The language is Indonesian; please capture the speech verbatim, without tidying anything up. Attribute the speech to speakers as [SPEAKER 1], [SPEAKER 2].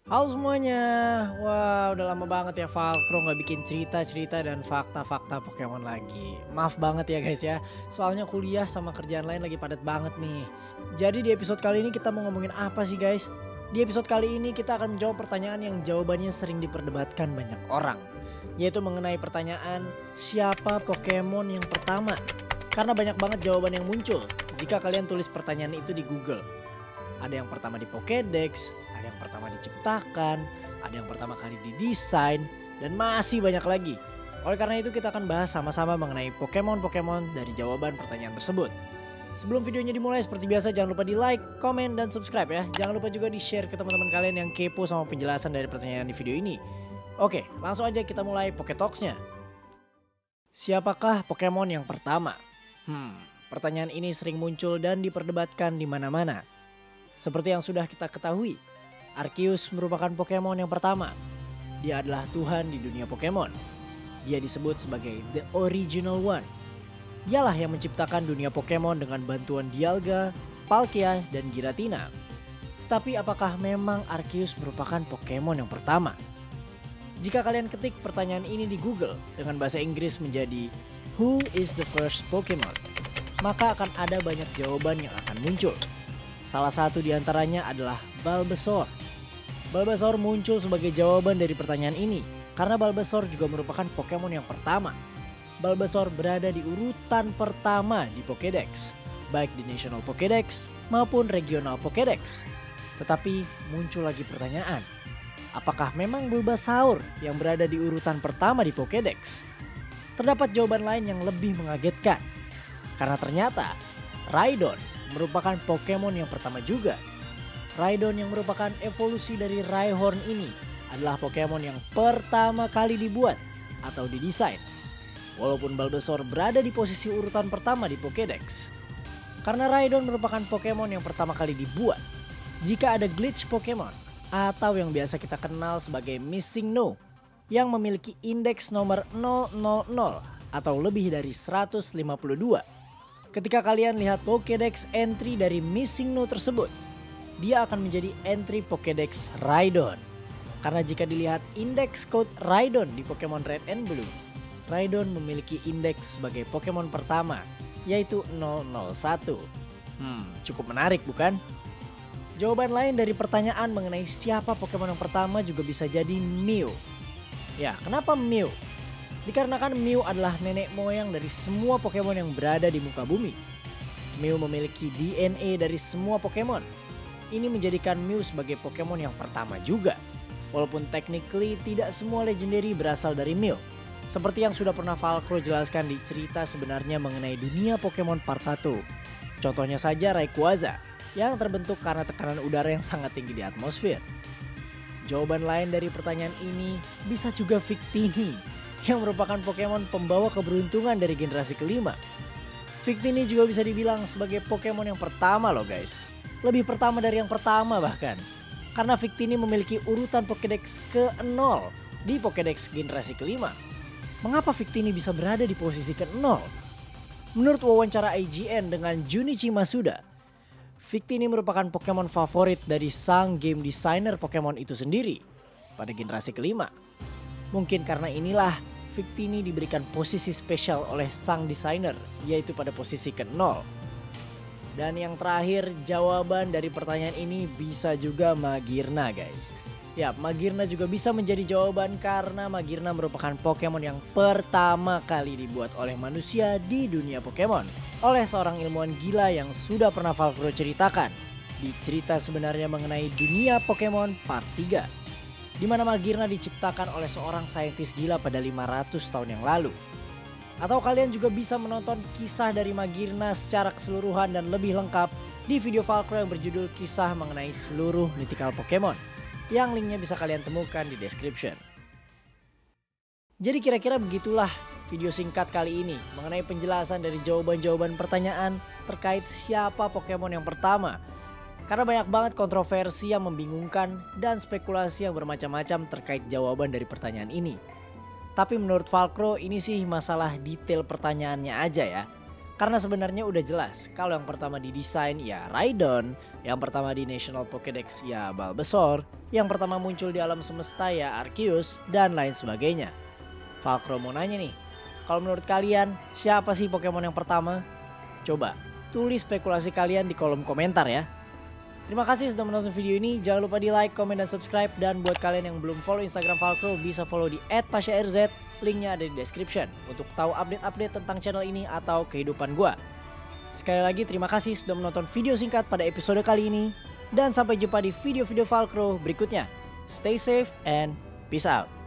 [SPEAKER 1] Halo semuanya, wah udah lama banget ya Falkro nggak bikin cerita-cerita dan fakta-fakta Pokemon lagi. Maaf banget ya guys ya, soalnya kuliah sama kerjaan lain lagi padat banget nih. Jadi di episode kali ini kita mau ngomongin apa sih guys? Di episode kali ini kita akan menjawab pertanyaan yang jawabannya sering diperdebatkan banyak orang. Yaitu mengenai pertanyaan, siapa Pokemon yang pertama? Karena banyak banget jawaban yang muncul jika kalian tulis pertanyaan itu di Google. Ada yang pertama di Pokédex, ada yang pertama diciptakan, ada yang pertama kali didesain, dan masih banyak lagi. Oleh karena itu kita akan bahas sama-sama mengenai Pokemon-Pokemon dari jawaban pertanyaan tersebut. Sebelum videonya dimulai seperti biasa jangan lupa di like, komen, dan subscribe ya. Jangan lupa juga di share ke teman-teman kalian yang kepo sama penjelasan dari pertanyaan di video ini. Oke, langsung aja kita mulai Pokétalks-nya. Siapakah Pokemon yang pertama? Hmm, pertanyaan ini sering muncul dan diperdebatkan di mana-mana. Seperti yang sudah kita ketahui, Arceus merupakan Pokemon yang pertama. Dia adalah Tuhan di dunia Pokemon. Dia disebut sebagai The Original One. Dialah yang menciptakan dunia Pokemon dengan bantuan Dialga, Palkia, dan Giratina. Tapi apakah memang Arceus merupakan Pokemon yang pertama? Jika kalian ketik pertanyaan ini di Google dengan bahasa Inggris menjadi Who is the first Pokemon? Maka akan ada banyak jawaban yang akan muncul. Salah satu di antaranya adalah Bulbasaur. Bulbasaur muncul sebagai jawaban dari pertanyaan ini karena Bulbasaur juga merupakan Pokemon yang pertama. Bulbasaur berada di urutan pertama di Pokédex, baik di National Pokédex maupun Regional Pokédex. Tetapi muncul lagi pertanyaan, apakah memang Bulbasaur yang berada di urutan pertama di Pokédex? Terdapat jawaban lain yang lebih mengagetkan, karena ternyata Rhydon merupakan Pokemon yang pertama juga. Rhydon yang merupakan evolusi dari Rhyhorn ini adalah Pokemon yang pertama kali dibuat atau didesain. Walaupun Bulbasaur berada di posisi urutan pertama di Pokédex. Karena Rhydon merupakan Pokemon yang pertama kali dibuat, jika ada glitch Pokemon atau yang biasa kita kenal sebagai Missing No yang memiliki indeks nomor nol nol nol atau lebih dari seratus lima puluh dua. Ketika kalian lihat Pokédex entry dari Missing No tersebut, dia akan menjadi entry Pokédex Rhydon. Karena jika dilihat indeks code Rhydon di Pokemon Red and Blue, Rhydon memiliki indeks sebagai Pokemon pertama, yaitu nol nol satu. Hmm, cukup menarik bukan? Jawaban lain dari pertanyaan mengenai siapa Pokemon yang pertama juga bisa jadi Mew. Ya, kenapa Mew? Dikarenakan Mew adalah nenek moyang dari semua Pokemon yang berada di muka bumi. Mew memiliki D N A dari semua Pokemon. Ini menjadikan Mew sebagai Pokemon yang pertama juga. Walaupun technically tidak semua legendary berasal dari Mew. Seperti yang sudah pernah Falkro jelaskan di cerita sebenarnya mengenai dunia Pokemon part satu. Contohnya saja Rayquaza yang terbentuk karena tekanan udara yang sangat tinggi di atmosfer. Jawaban lain dari pertanyaan ini bisa juga Victini, yang merupakan Pokemon pembawa keberuntungan dari generasi kelima. Victini juga bisa dibilang sebagai Pokemon yang pertama loh guys. Lebih pertama dari yang pertama bahkan. Karena Victini memiliki urutan Pokédex ke nol di Pokédex generasi kelima. Mengapa Victini bisa berada di posisi ke nol? Menurut wawancara I G N dengan Junichi Masuda, Victini merupakan Pokemon favorit dari sang game designer Pokemon itu sendiri pada generasi kelima. Mungkin karena inilah Victini diberikan posisi spesial oleh sang desainer, yaitu pada posisi ke nol. Dan yang terakhir, jawaban dari pertanyaan ini bisa juga Magearna guys. Ya, Magearna juga bisa menjadi jawaban karena Magearna merupakan Pokemon yang pertama kali dibuat oleh manusia di dunia Pokemon. Oleh seorang ilmuwan gila yang sudah pernah Falkro ceritakan di cerita sebenarnya mengenai dunia Pokemon part tiga. Di mana Magearna diciptakan oleh seorang saintis gila pada lima ratus tahun yang lalu. Atau kalian juga bisa menonton kisah dari Magearna secara keseluruhan dan lebih lengkap di video Falkro yang berjudul Kisah Mengenai Seluruh Mythical Pokemon, yang linknya bisa kalian temukan di description. Jadi kira-kira begitulah video singkat kali ini mengenai penjelasan dari jawaban-jawaban pertanyaan terkait siapa Pokemon yang pertama. Karena banyak banget kontroversi yang membingungkan dan spekulasi yang bermacam-macam terkait jawaban dari pertanyaan ini. Tapi menurut Falkro ini sih masalah detail pertanyaannya aja ya. Karena sebenarnya udah jelas kalau yang pertama didesain ya Raidon, yang pertama di National Pokédex ya Bulbasaur, yang pertama muncul di alam semesta ya Arceus, dan lain sebagainya. Falkro mau nanya nih, kalau menurut kalian siapa sih Pokemon yang pertama? Coba tulis spekulasi kalian di kolom komentar ya. Terima kasih sudah menonton video ini, jangan lupa di like, komen, dan subscribe. Dan buat kalian yang belum follow Instagram Falkro, bisa follow di et pasha r z, linknya ada di description untuk tahu update-update tentang channel ini atau kehidupan gua. Sekali lagi terima kasih sudah menonton video singkat pada episode kali ini, dan sampai jumpa di video-video Falkro berikutnya. Stay safe and peace out.